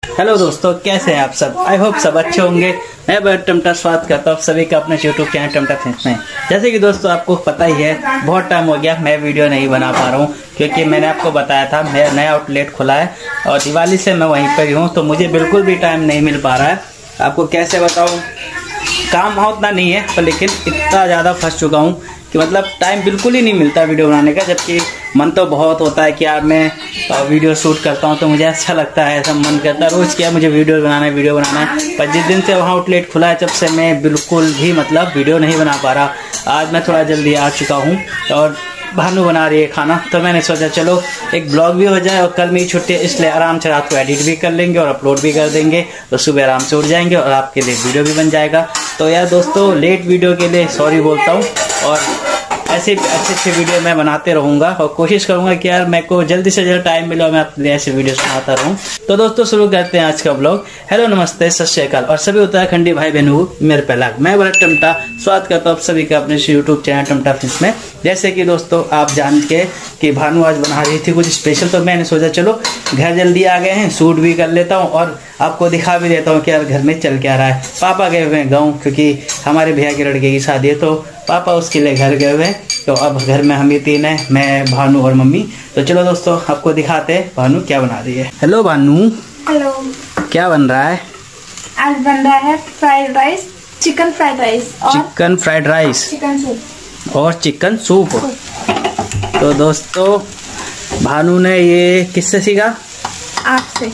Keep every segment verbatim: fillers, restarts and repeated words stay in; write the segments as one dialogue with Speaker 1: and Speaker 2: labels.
Speaker 1: Hello दोस्तों, कैसे हैं आप सब। आई होप सब अच्छे होंगे। मैं बड़ा टमटा स्वागत करता हूँ सभी का अपने यूट्यूब चैनल टमटा फिल्म्स में। जैसे कि दोस्तों आपको पता ही है, बहुत टाइम हो गया मैं वीडियो नहीं बना पा रहा हूँ, क्योंकि मैंने आपको बताया था मेरा नया आउटलेट खुला है और दिवाली से मैं वहीं पर ही हूँ, तो मुझे बिल्कुल भी टाइम नहीं मिल पा रहा है। आपको कैसे बताऊँ, काम हाँ उतना नहीं है पर लेकिन इतना ज़्यादा फंस चुका हूँ कि मतलब टाइम बिल्कुल ही नहीं मिलता वीडियो बनाने का। जबकि मन तो बहुत होता है कि यार मैं वीडियो शूट करता हूँ तो मुझे अच्छा लगता है, ऐसा मन करता है रोज़ क्या मुझे वीडियो बनाना है वीडियो बनाना है। पर जिस दिन से वहाँ आउटलेट खुला है, जब से मैं बिल्कुल भी मतलब वीडियो नहीं बना पा रहा। आज मैं थोड़ा जल्दी आ चुका हूँ और भानु बना रही है खाना, तो मैंने सोचा चलो एक ब्लॉग भी हो जाए और कल मेरी छुट्टी है, इसलिए आराम से रात को एडिट भी कर लेंगे और अपलोड भी कर देंगे, तो सुबह आराम से उठ जाएंगे और आपके लिए वीडियो भी बन जाएगा। तो यार दोस्तों, लेट वीडियो के लिए सॉरी बोलता हूँ और ऐसे अच्छे अच्छे वीडियो मैं बनाते रहूँगा और कोशिश करूँगा कि यार मेरे को जल्दी से जल्दी टाइम मिले और मैं अपने ऐसे वीडियो बनाता रहूँ। तो दोस्तों शुरू करते हैं आज का ब्लॉग। हेलो, नमस्ते, सत श्री अकाल और सभी उत्तराखंडी भाई बहनों को मेरे पहला मैं बड़ा टमटा स्वागत करता हूँ सभी का अपने यूट्यूब चैनल टमटा फिल्म्स में। जैसे कि दोस्तों आप जान के कि भानु आज बना रही थी कुछ स्पेशल, तो मैंने सोचा चलो घर जल्दी आ गए हैं, शूट भी कर लेता हूँ और आपको दिखा भी देता हूँ कि यार घर में चल क्या रहा है। पापा गए हुए हैं गाँव, क्योंकि हमारे भैया के लड़के की शादी है, तो पापा उसके लिए घर गए हुए हैं। तो अब घर में हम ही तीन हैं, मैं, भानु और मम्मी। तो चलो दोस्तों आपको दिखाते हैं भानु क्या बना रही है। हेलो भानु।
Speaker 2: हेलो। क्या
Speaker 1: बन रहा है?
Speaker 2: आज बन रहा है fried rice, chicken fried rice और
Speaker 1: chicken fried rice,
Speaker 2: chicken soup और
Speaker 1: चिकन सूप। तो दोस्तों भानु ने ये किससे सीखा? आपसे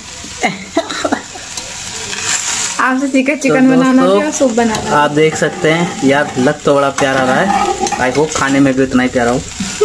Speaker 2: आपसे सीखा चिकन
Speaker 1: तो
Speaker 2: बनाना और सूप बनाना।
Speaker 1: आप देख सकते हैं यार, लग तो बड़ा प्यारा रहा है, आई होप खाने में भी उतना ही प्यारा हो।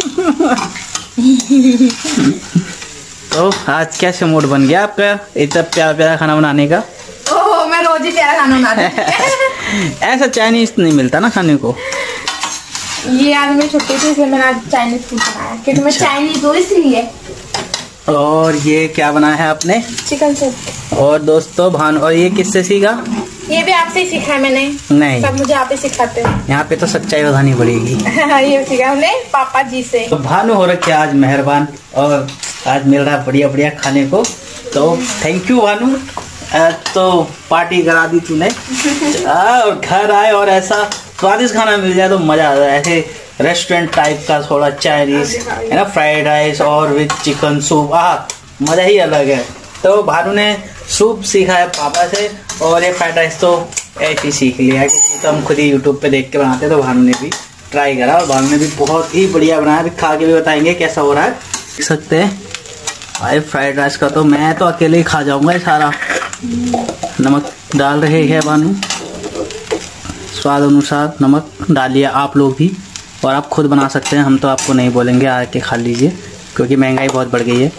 Speaker 1: तो आज कैसे मूड बन गया आपका इतना प्यारा प्यारा खाना बनाने का?
Speaker 2: ओह, मैं रोज ही प्यारा खाना बनाती हूँ।
Speaker 1: ऐसा चाइनीज नहीं मिलता ना खाने को।
Speaker 2: ये आज मैं छुट्टी थी इसलिए मैंने आज चाइनीज फूड बनाया, क्योंकि मैं चाइनीज हूँ इसलिए।
Speaker 1: और ये क्या बनाया है आपने?
Speaker 2: Chicken soup.
Speaker 1: और दोस्तों भानु, और ये किससे सीखा?
Speaker 2: ये भी आपसे ही सीखा है मैंने। नहीं, सब मुझे आप ही सिखाते हैं।
Speaker 1: यहाँ पे तो सच्चाई बतानी पड़ेगी।
Speaker 2: ये सीखा हमने पापा जी से। तो
Speaker 1: भानु हो रखे आज मेहरबान और आज मिल रहा है बढ़िया बढ़िया खाने को, तो थैंक यू भानु। तो पार्टी करा दी तूने और घर आए और ऐसा स्वादिष्ट खाना मिल जाए तो मजा आता है। ऐसे रेस्टोरेंट टाइप का थोड़ा चाइनीज है ना, फ्राइड राइस और विद चिकन सूप, आ मजा ही अलग है। तो भानु ने सूप सीखा है पापा से और ये फ्राइड राइस तो ऐसे ही सीख लिया है, क्योंकि तो हम खुद ही यूट्यूब पे देख के बनाते हैं। तो भानु ने भी ट्राई करा और भानु ने भी बहुत ही बढ़िया बनाया। अभी खा के भी बताएंगे कैसा हो रहा है। देख सकते हैं भाई फ्राइड राइस का तो मैं तो अकेले ही खा जाऊंगा ये सारा। नमक डाल रहे हैं भानु, स्वाद अनुसार नमक डालिए आप लोग भी, और आप खुद बना सकते हैं, हम तो आपको नहीं बोलेंगे आके खा लीजिए, क्योंकि महंगाई बहुत बढ़ गई है।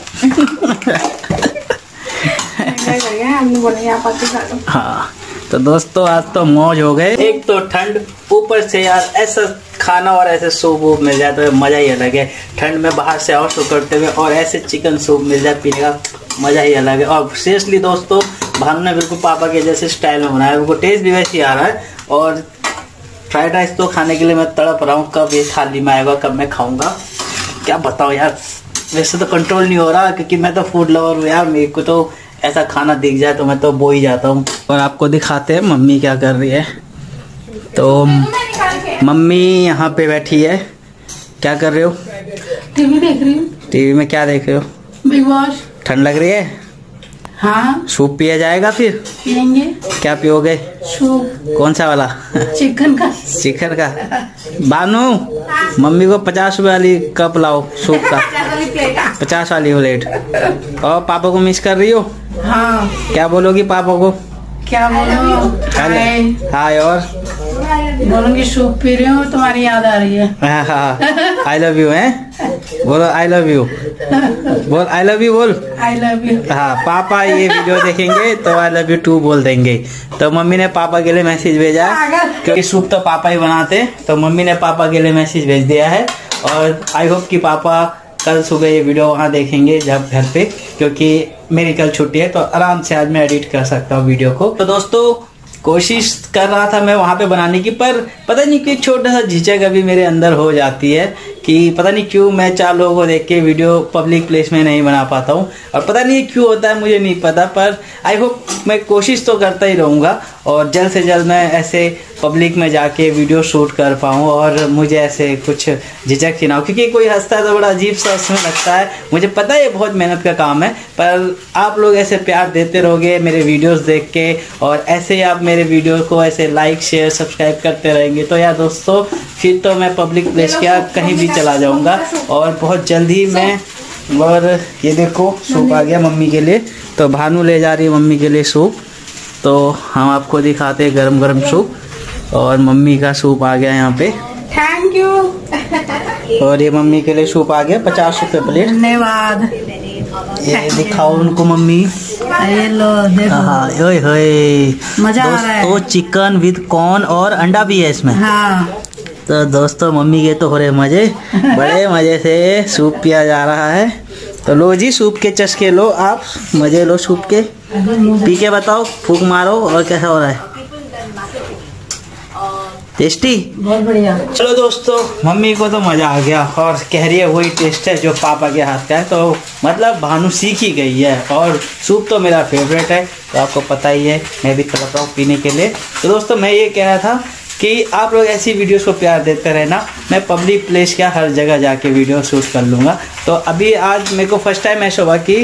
Speaker 2: हम नहीं बोलेंगे, आप आके खा लो।
Speaker 1: हाँ तो दोस्तों आज तो मौज हो गए। एक तो ठंड, ऊपर से यार ऐसा खाना और ऐसे सूप वूप मिल जाए तो मजा ही अलग है। ठंड में बाहर से और सूप करते हुए और ऐसे चिकन सूप मिल जाए पीने का मजा ही अलग है। और सीरियसली दोस्तों भानु ने बिल्कुल पापा के जैसे स्टाइल में बनाया, उनको टेस्ट भी वैसे ही आ रहा है। और फ्राइड राइस तो खाने के लिए मैं तड़प रहा हूँ, कब ये थाली में आएगा, कब मैं खाऊंगा, क्या बताओ यार। वैसे तो कंट्रोल नहीं हो रहा, क्योंकि मैं तो फूड लवर हूँ यार, मेरे को तो ऐसा खाना दिख जाए तो मैं तो बो ही जाता हूँ। और आपको दिखाते हैं मम्मी क्या कर रही है। तो मम्मी यहाँ पे बैठी है, क्या कर रहे हो?
Speaker 2: टीवी देख रही हूँ।
Speaker 1: टीवी में क्या देख रहे हो?
Speaker 2: Bigg Boss. ठंड
Speaker 1: लग रही है?
Speaker 2: हाँ।
Speaker 1: सूप पिया जाएगा फिर?
Speaker 2: पियेंगे।
Speaker 1: क्या पियोगे?
Speaker 2: सूप।
Speaker 1: कौन सा वाला? चिकन
Speaker 2: का।
Speaker 1: चिकन का। बानू, मम्मी को पचास रुपए वाली कप लाओ सूप का, पचास वाली प्लेट। और पापा को मिस कर रही हो?
Speaker 2: हाँ।
Speaker 1: क्या बोलोगी पापा को?
Speaker 2: क्या बोलो?
Speaker 1: हाय। और
Speaker 2: बोलूंगी सूप पी रही हूँ, तुम्हारी याद आ रही है।
Speaker 1: हाँ हाँ, आई लव यू है, बोलो आई लव यू, बोल आई लव यू, बोल
Speaker 2: आई लव यू।
Speaker 1: हाँ, पापा ये वीडियो देखेंगे तो आई लव यू टू बोल देंगे। तो मम्मी ने पापा के लिए मैसेज भेजा है, क्योंकि सूप तो पापा ही बनाते, तो मम्मी ने पापा के लिए मैसेज भेज दिया है। और आई होप कि पापा कल सुबह ये वीडियो वहाँ देखेंगे जब घर पे, क्योंकि मेरी कल छुट्टी है तो आराम से आज मैं एडिट कर सकता हूँ वीडियो को। तो दोस्तों कोशिश कर रहा था मैं वहाँ पे बनाने की, पर पता नहीं कि छोटा सा झिझक अभी मेरे अंदर हो जाती है कि पता नहीं क्यों मैं चार लोगों को देख के वीडियो पब्लिक प्लेस में नहीं बना पाता हूँ, और पता नहीं क्यों होता है, मुझे नहीं पता, पर आई होप मैं कोशिश तो करता ही रहूँगा और जल्द से जल्द मैं ऐसे पब्लिक में जाके वीडियो शूट कर पाऊँ और मुझे ऐसे कुछ झिझक ही ना हो, क्योंकि कोई हंसता है तो बड़ा अजीब सा उसमें लगता है। मुझे पता है ये बहुत मेहनत का काम है, पर आप लोग ऐसे प्यार देते रहोगे मेरे वीडियोस देख के, और ऐसे ही आप मेरे वीडियो को ऐसे लाइक शेयर सब्सक्राइब करते रहेंगे तो यार दोस्तों फिर तो मैं पब्लिक प्लेस क्या कहीं भी चला जाऊँगा और बहुत जल्द ही मैं। और ये देखो सूप आ गया मम्मी के लिए, तो भानु ले जा रही है मम्मी के लिए सूप, तो हम आपको दिखाते हैं गरम गरम सूप, और मम्मी का सूप आ गया यहाँ पे।
Speaker 2: Thank you.
Speaker 1: और ये मम्मी के लिए सूप आ गया पचास रुपए प्लेट।
Speaker 2: धन्यवाद।
Speaker 1: ये दिखाओ उनको मम्मी।
Speaker 2: ये लो देखो।
Speaker 1: हाँ ओए होए
Speaker 2: मजा आ रहा है।
Speaker 1: दोस्तों चिकन विद कॉर्न और अंडा भी है इसमें।
Speaker 2: हाँ।
Speaker 1: तो दोस्तों मम्मी के तो हो रहे मजे, बड़े मजे से सूप पिया जा रहा है। तो लो जी सूप के चस्के लो, आप मजे लो सूप के, पी के बताओ, फूक मारो और कैसा हो रहा है, टेस्टी?
Speaker 2: बहुत बढ़िया।
Speaker 1: चलो दोस्तों मम्मी को तो मजा आ गया और कह रही है वही टेस्ट है जो पापा के हाथ का है, तो मतलब भानु सीख ही गई है। और सूप तो मेरा फेवरेट है, तो आपको पता ही है, मैं भी तड़प रहा हूँ पीने के लिए। तो दोस्तों मैं ये कह रहा था कि आप लोग ऐसी वीडियोस को प्यार देते रहना, मैं पब्लिक प्लेस क्या हर जगह जाके वीडियो शूट कर लूँगा। तो अभी आज मेरे को फर्स्ट टाइम ऐसा हुआ कि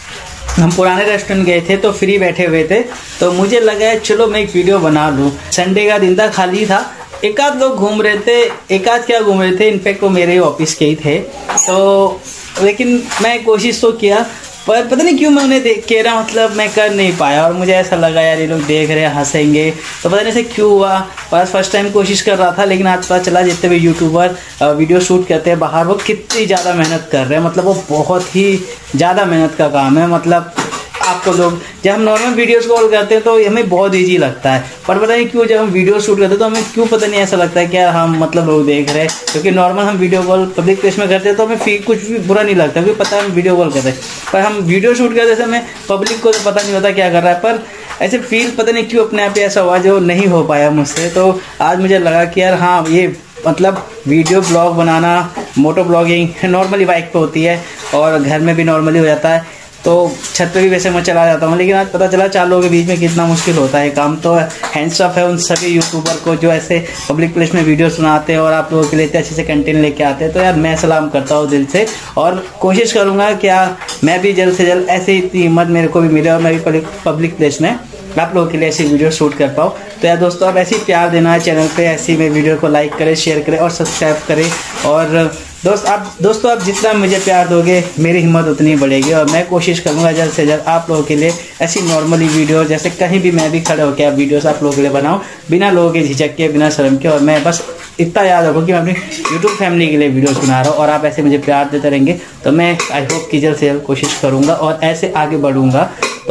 Speaker 1: हम पुराने रेस्टोरेंट गए थे तो फ्री बैठे हुए थे, तो मुझे लगा चलो मैं एक वीडियो बना लूँ। संडे का दिन था, खाली था, एक आध लोग घूम रहे थे, एक आध क्या घूम रहे थे, इनफैक्ट वो मेरे ही ऑफिस के ही थे। तो लेकिन मैं कोशिश तो किया, पर पता नहीं क्यों मैं उन्हें देख के ना मतलब मैं कर नहीं पाया, और मुझे ऐसा लगा यार ये लोग देख रहे हैं हंसेंगे, तो पता नहीं ऐसे क्यों हुआ। बस फर्स्ट टाइम कोशिश कर रहा था, लेकिन आज पता चला जितने भी यूट्यूबर वीडियो शूट करते हैं बाहर वो कितनी ज़्यादा मेहनत कर रहे हैं, मतलब वो बहुत ही ज़्यादा मेहनत का काम है। मतलब आपको लोग जब हम नॉर्मल वीडियोस कॉल करते हैं तो हमें बहुत इजी लगता है, पर पता नहीं क्यों जब हम वीडियो शूट करते हैं तो हमें क्यों पता नहीं ऐसा लगता है कि यार हम मतलब लोग देख रहे हैं, क्योंकि नॉर्मल हम वीडियो कॉल पब्लिक प्लेस में करते हैं तो हमें फील कुछ भी बुरा नहीं लगता, क्योंकि पता है हम वीडियो कॉल करते हैं, पर हम वीडियो शूट करते समय पब्लिक को तो पता नहीं होता क्या कर रहा है। पर ऐसे फील पता नहीं क्यों अपने आप ही ऐसा हुआ जो नहीं हो पाया मुझसे। तो आज मुझे लगा कि यार हाँ ये मतलब वीडियो ब्लॉग बनाना, मोटो ब्लॉगिंग नॉर्मली बाइक पे होती है और घर में भी नॉर्मली हो जाता है, तो छत पे भी वैसे मैं चला जाता हूँ, लेकिन आज पता चला चार लोगों के बीच में कितना मुश्किल होता है काम। तो हैंड्स ऑफ है उन सभी यूट्यूबर को जो ऐसे पब्लिक प्लेस में वीडियो सुनाते हैं और आप लोगों के लिए इतने अच्छे से कंटेंट लेके आते हैं। तो यार मैं सलाम करता हूँ दिल से, और कोशिश करूँगा क्या मैं भी जल्द से जल्द ऐसे इतनी हिम्मत मेरे को भी मिले और मैं भी पब्लिक प्लेस में आप लोगों के लिए ऐसी वीडियो शूट कर पाऊँ। तो यार दोस्तों आप ऐसे ही प्यार देना है चैनल पे, ऐसी में वीडियो को लाइक करें, शेयर करें और सब्सक्राइब करें। और दोस्त आप दोस्तों आप जितना मुझे प्यार दोगे मेरी हिम्मत उतनी बढ़ेगी, और मैं कोशिश करूँगा जल्द से जल्द आप लोगों के लिए ऐसी नॉर्मली वीडियो जैसे कहीं भी मैं भी खड़े होकर आप वीडियोस आप लोगों के लिए बनाऊँ, बिना लोगों के झिझक के, बिना शर्म के। और मैं बस इतना याद रखूँ कि मैं अपनी यूट्यूब फैमिली के लिए वीडियोस बना रहा हूँ, और आप ऐसे मुझे प्यार देते रहेंगे तो मैं आई होप कि जल्द से जल्द कोशिश करूँगा और ऐसे आगे बढ़ूँगा। तो,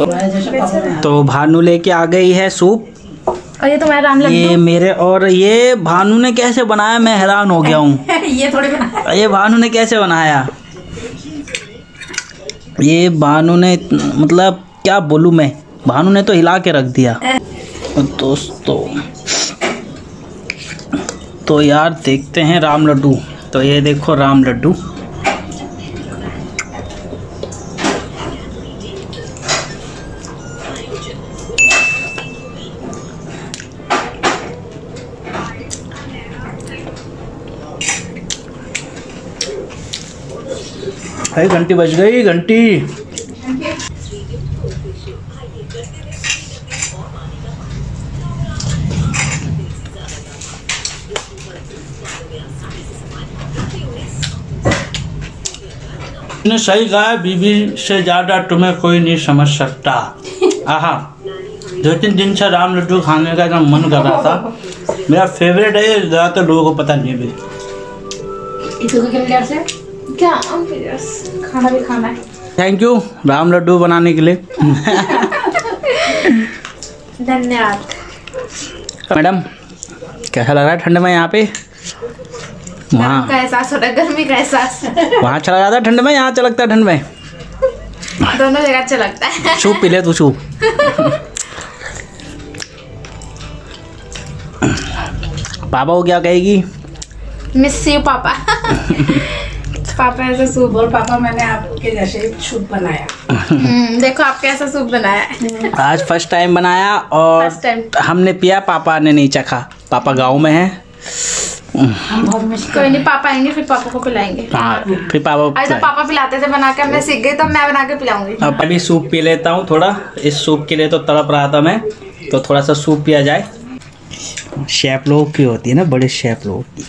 Speaker 1: तो भानु लेके आ गई है सूप,
Speaker 2: और ये तो मैं राम
Speaker 1: ये मेरे, और ये भानु ने कैसे बनाया मैं हैरान हो गया हूँ।
Speaker 2: ये थोड़ी बना,
Speaker 1: ये भानु ने कैसे बनाया, ये भानु ने मतलब क्या बोलूँ मैं, भानु ने तो हिला के रख दिया। दोस्तों तो यार देखते हैं राम लड्डू, तो ये देखो राम लड्डू, भाई घंटी बज गई, घंटी। सही कहा, बीबी से ज्यादा तुम्हें कोई नहीं समझ सकता। आहा, दो तीन दिन से राम लड्डू खाने का एकदम मन कर रहा था, मेरा फेवरेट है, ज्यादातर लोगों को पता नहीं भी।
Speaker 2: क्या खाना भी खाना है।
Speaker 1: थैंक यू राम लड्डू बनाने के लिए।
Speaker 2: धन्यवाद।
Speaker 1: मैडम कैसा लग रहा है ठंड में यहाँ पे? वहाँ
Speaker 2: का एहसास हो रहा है, गर्मी का एहसास।
Speaker 1: वहाँ चला जाता है ठंड में, यहाँ अच्छा लगता है ठंड में?
Speaker 2: दोनों जगह अच्छा लगता है।
Speaker 1: सूप पी ले तू, सूप। पापा को क्या कहेगी?
Speaker 2: मिस यू पापा। पापा ऐसा सूप।
Speaker 3: बोल पापा मैंने आपके जैसे सूप बनाया।
Speaker 2: हम्म, देखो आप कैसा सूप बनाया है।
Speaker 1: आज फर्स्ट टाइम बनाया और
Speaker 2: First time।
Speaker 1: हमने पिया, पापा ने नहीं चखा। पापा गाँव में है।
Speaker 3: हम बहुत मिस
Speaker 2: कोई नहीं, पापा आएंगे फिर पापा को पिलाएंगे।
Speaker 1: हाँ फिर पापा
Speaker 2: आज तो पापा पिलाते थे बना के, मैं सीख गई तो मैं बना के पिलाऊंगी।
Speaker 1: अब अभी सूप पी लेता हूँ थोड़ा। इस सूप के लिए तो तड़प रहा था मैं, तो थोड़ा सा सूप पिया जाए। शेफ लोग की होती है ना, बड़े शेफ लोग की।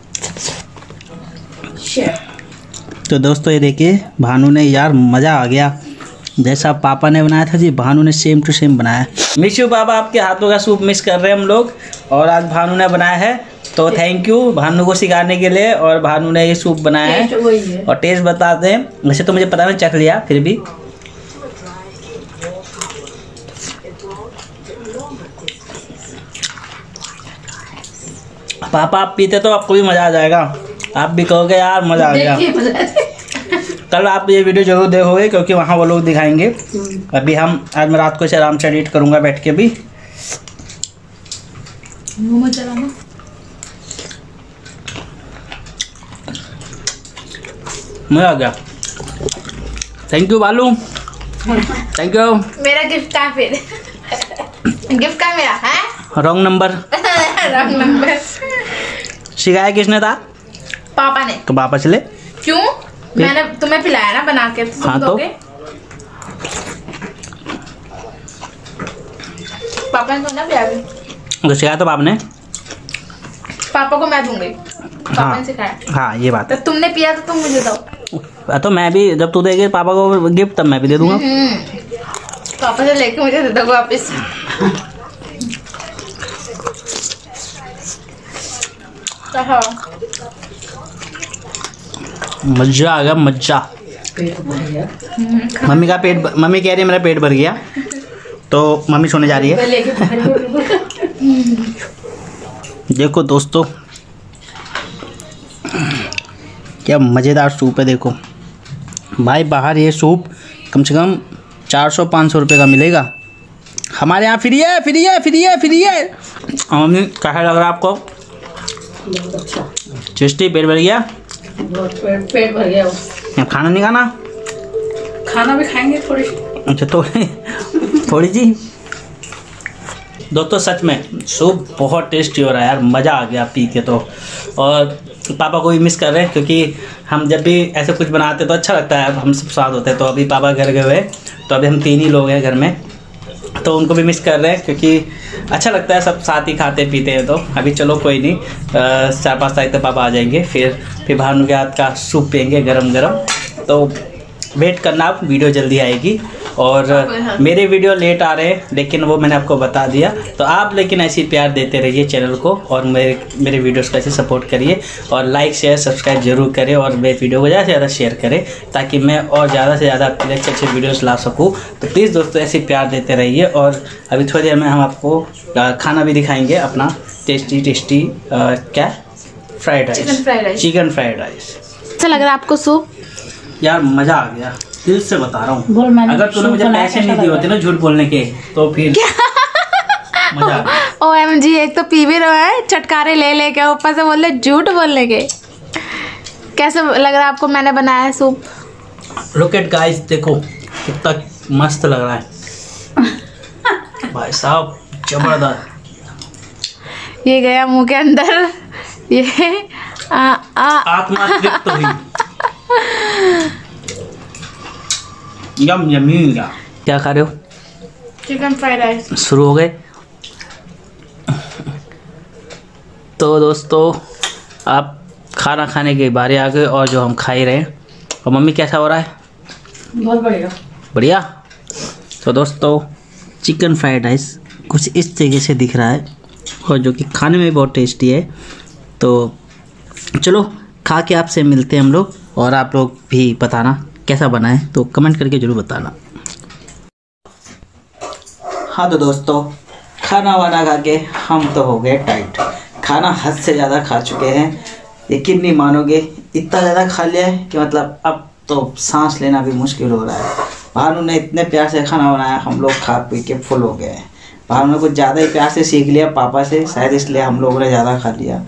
Speaker 1: तो दोस्तों ये देखिए भानु ने, यार मज़ा आ गया। जैसा पापा ने बनाया था जी, भानु ने सेम टू सेम बनाया। मिस यू पापा, आपके हाथों का सूप मिस कर रहे हैं हम लोग। और आज भानु ने बनाया है, तो थैंक यू भानु को सिखाने के लिए। और भानु ने ये सूप बनाया है,
Speaker 3: है।
Speaker 1: और टेस्ट बताते हैं। वैसे तो मुझे पता नहीं, चख लिया फिर भी। पापा आप पीते तो आपको भी मज़ा आ जाएगा। आप भी कहोगे यार मज़ा आ गया। कल आप ये वीडियो जरूर देखोगे, क्योंकि वहाँ वो लोग दिखाएंगे। अभी हम आज मैं रात को इसे आराम से एडिट करूँगा बैठ के भी। मज़ा आ गया। Thank you Balu, thank you.
Speaker 2: मेरा गिफ्ट कहाँ फिर? गिफ्ट कहाँ मेरा है?
Speaker 1: Wrong number.
Speaker 2: Wrong number.
Speaker 1: सिखाया किसने था?
Speaker 2: पापा ने।
Speaker 1: तो पापा चले
Speaker 2: क्यों? मैंने तुम्हें पिलाया ना बना के, तो तुम
Speaker 1: हाँ, तो?
Speaker 2: दोगे? पापा ने तो ना पिलाया।
Speaker 1: तो सिखाया तो पापा ने।
Speaker 2: पापा को मैं दूंगी, पापा
Speaker 1: हाँ
Speaker 2: ने सिखाया।
Speaker 1: हाँ ये बात
Speaker 2: तो तुमने पिया तो तुम मुझे दो।
Speaker 1: है। तो मैं भी, जब तू देगी पापा को गिफ्ट, तब मैं भी दे दूंगा।
Speaker 2: पापा से लेके मुझे दे दो वापस।
Speaker 1: मजा आ गया, मजा।
Speaker 3: पेट भर गया।
Speaker 1: मम्मी का पेट, मम्मी कह रही है मेरा पेट भर गया, तो मम्मी सोने जा रही है। देखो दोस्तों क्या मज़ेदार सूप है। देखो भाई, बाहर ये सूप कम से कम चार सौ पाँच सौ रुपये का मिलेगा। हमारे यहाँ फ्री है, फ्री है, फ्री है, फ्री है। मम्मी कैसा लग रहा है आपको?
Speaker 3: बहुत अच्छा।
Speaker 1: टेस्टी, पेट भर गया।
Speaker 3: बहुत पेट पेट भर गया।
Speaker 1: खाना नहीं खाना?
Speaker 3: खाना भी खाएंगे थोड़ी।
Speaker 1: अच्छा थोड़ी थोड़ी जी। दोस्तों सच में सूप बहुत टेस्टी हो रहा है यार, मज़ा आ गया पी के। तो और पापा को भी मिस कर रहे हैं, क्योंकि हम जब भी ऐसे कुछ बनाते तो अच्छा लगता है, हम सब साथ होते हैं। तो अभी पापा घर गए हुए, तो अभी हम तीन ही लोग हैं घर में, तो उनको भी मिस कर रहे हैं, क्योंकि अच्छा लगता है सब साथ ही खाते पीते हैं। तो अभी चलो कोई नहीं, चार पाँच तारीख तक पापा आ जाएंगे, फिर फिर भानु के हाथ का सूप पियेंगे गरम गरम। तो वेट करना, आप वीडियो जल्दी आएगी। और मेरे वीडियो लेट आ रहे हैं, लेकिन वो मैंने आपको बता दिया। तो आप लेकिन ऐसी प्यार देते रहिए चैनल को, और मेरे मेरे वीडियोस को ऐसे सपोर्ट करिए, और लाइक शेयर सब्सक्राइब जरूर करें, और मेरे वीडियो को ज़्यादा से ज़्यादा शेयर करें, ताकि मैं और ज़्यादा से ज़्यादा आपके लिए अच्छे अच्छे वीडियोस ला सकूँ। तो प्लीज़ दोस्तों ऐसी प्यार देते रहिए। और अभी थोड़ी देर में हम आपको खाना भी दिखाएँगे अपना टेस्टी टेस्टी क्या fried rice,
Speaker 2: chicken fried rice.
Speaker 1: Chicken fried rice.
Speaker 2: अच्छा लग रहा है आपको सूप?
Speaker 1: यार मज़ा आ गया, दिल से बता रहा
Speaker 3: बोल,
Speaker 1: हूँ।
Speaker 3: मैंने
Speaker 1: अगर तूने
Speaker 3: सूप
Speaker 1: मुझे
Speaker 3: बनाया,
Speaker 1: पैसे
Speaker 3: कैसा
Speaker 1: नहीं दिए
Speaker 3: लगा?
Speaker 1: होते ना झूठ बोलने के, तो फिर मजा आ गया।
Speaker 2: ओ एम जी, एक तो पी भी रहा है चटकारे ले लेके, ऊपर से बोल रहे झूठ बोलने के। कैसे लग रहा है आपको मैंने बनाया है सूप?
Speaker 1: लुक एट गाइस, देखो कितना मस्त लग रहा है भाई साहब, जबरदस्त।
Speaker 2: ये गया मुंह के अंदर, ये आ, आ,
Speaker 1: आत्मा तृप्त हुई। Yum yummy. क्या खा रहे हो?
Speaker 2: Chicken fried rice.
Speaker 1: शुरू हो गए। तो दोस्तों आप खाना खाने के बारे आ गए, और जो हम खा ही रहे हैं। और मम्मी कैसा हो रहा है?
Speaker 3: बहुत बढ़िया।
Speaker 1: बढ़िया। तो दोस्तों चिकन फ्राइड राइस कुछ इस तरीके से दिख रहा है, और जो कि खाने में बहुत टेस्टी है। तो चलो खा के आपसे मिलते हैं हम लोग, और आप लोग भी बताना कैसा बना है, तो कमेंट करके ज़रूर बताना। हाँ तो दोस्तों खाना वाना खा के हम तो हो गए टाइट। खाना हद से ज़्यादा खा चुके हैं, यकीन नहीं मानोगे, इतना ज़्यादा खा लिया है कि मतलब अब तो सांस लेना भी मुश्किल हो रहा है। भानु ने इतने प्यार से खाना बनाया, हम लोग खा पी के फुल हो गए हैं। भानु ने कुछ ज़्यादा ही प्यार से सीख लिया पापा से, शायद इसलिए हम लोगों ने ज़्यादा खा लिया।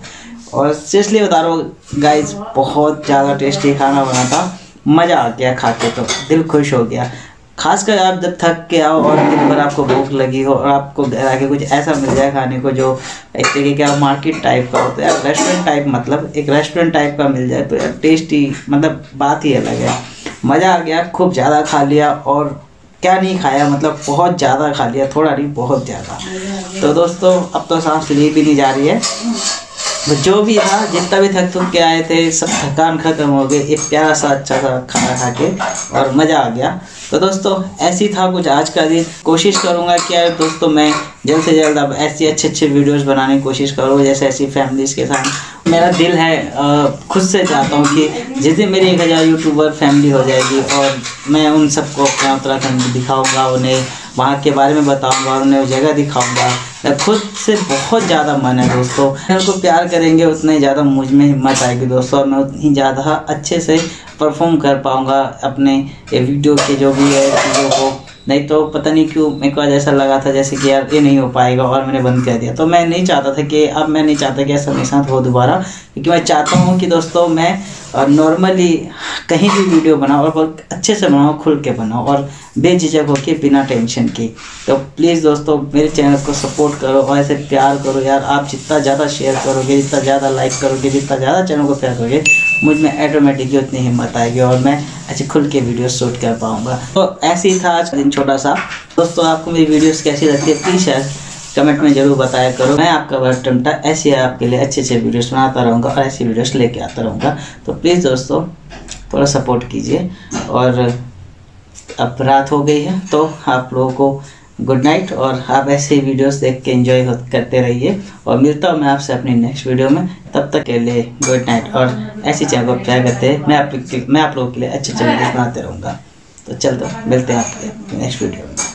Speaker 1: और सीरियसली बता रहा हूँ गाइस, बहुत ज़्यादा टेस्टी खाना बना था, मज़ा आ गया खा के, तो दिल खुश हो गया। खासकर आप जब थक के आओ और दिन भर आपको भूख लगी हो और आपको घर आके कुछ ऐसा मिल जाए खाने को जो एक तरीके का मार्केट टाइप का होता है, यार रेस्टोरेंट टाइप, मतलब एक रेस्टोरेंट टाइप का मिल जाए तो यार टेस्टी, मतलब बात ही अलग है। मज़ा आ गया, खूब ज़्यादा खा लिया और क्या नहीं खाया, मतलब बहुत ज़्यादा खा लिया, थोड़ा नहीं बहुत ज़्यादा। तो दोस्तों अब तो सांस ली भी नहीं जा रही है, तो जो भी था, जितना भी थक थक के आए थे सब थकान खत्म हो गई एक प्यारा सा अच्छा सा खाना खा के, और मज़ा आ गया। तो दोस्तों ऐसी था कुछ आज का दिन। कोशिश करूँगा कि यार दोस्तों मैं जल्द से जल्द अब ऐसी अच्छे अच्छे वीडियोस बनाने की कोशिश करूँ, जैसे ऐसी फैमिलीज़ के साथ। मेरा दिल है, खुद से चाहता हूँ कि जिस दिन मेरी एक हज़ार यूट्यूबर फैमिली हो जाएगी और मैं उन सबको अपना उत्तराखंड दिखाऊँगा, उन्हें वहाँ के बारे में बताऊँगा, उन्हें वो जगह दिखाऊँगा। मैं खुद से बहुत ज़्यादा मन है दोस्तों, उनको प्यार करेंगे उतना ही ज़्यादा मुझ में हिम्मत आएगी दोस्तों, और मैं उतनी ज़्यादा अच्छे से परफॉर्म कर पाऊँगा अपने ये वीडियो के जो भी है चीज़ों को। नहीं तो पता नहीं क्यों मेरे को आज ऐसा लगा था जैसे कि यार ये नहीं हो पाएगा और मैंने बंद कर दिया। तो मैं नहीं चाहता था कि अब मैं नहीं चाहता कि ऐसा मेरे साथ हो दोबारा, क्योंकि मैं चाहता हूँ कि दोस्तों मैं नॉर्मली कहीं भी वीडियो बनाऊँ और बहुत अच्छे से बनाऊँ, खुल के बनाऊँ और बेझिझक होके बिना टेंशन के। तो प्लीज़ दोस्तों मेरे चैनल को सपोर्ट करो और ऐसे प्यार करो यार। आप जितना ज़्यादा शेयर करोगे, जितना ज़्यादा लाइक करोगे, जितना ज़्यादा चैनल को प्यार करोगे, मुझ में ऑटोमेटिकली उतनी हिम्मत आएगी और मैं ऐसे खुल के वीडियो शूट कर पाऊँगा। तो ऐसे ही था आज का दिन छोटा सा। दोस्तों आपको मेरी वीडियोस कैसी लगती है प्लीज़ यार कमेंट में ज़रूर बताया करो। मैं आपका भरत टमटा ऐसे आपके लिए अच्छे अच्छे वीडियोस बनाता रहूँगा और ऐसी वीडियोस लेके आता रहूँगा। तो प्लीज़ दोस्तों थोड़ा सपोर्ट कीजिए। और अब रात हो गई है तो आप लोगों को गुड नाइट, और आप ऐसे वीडियोस देख के एंजॉय करते रहिए। और मिलता हूँ मैं आपसे अपनी नेक्स्ट वीडियो में, तब तक के लिए गुड नाइट। और ऐसी चैनल को प्यार करते हैं, मैं आप मैं आप लोगों के लिए अच्छे अच्छे वीडियोस बनाते रहूँगा। तो चलते मिलते हैं आपके नेक्स्ट वीडियो में।